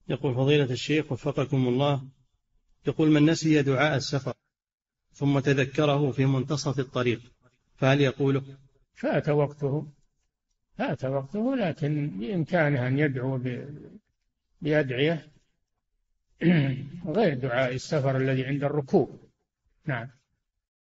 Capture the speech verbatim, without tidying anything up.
يقول فضيلة الشيخ وفقكم الله، يقول من نسي دعاء السفر ثم تذكره في منتصف الطريق فهل يقوله؟ فات وقته، فات وقته، لكن بإمكانه أن يدعو بأدعية غير دعاء السفر الذي عند الركوب. نعم.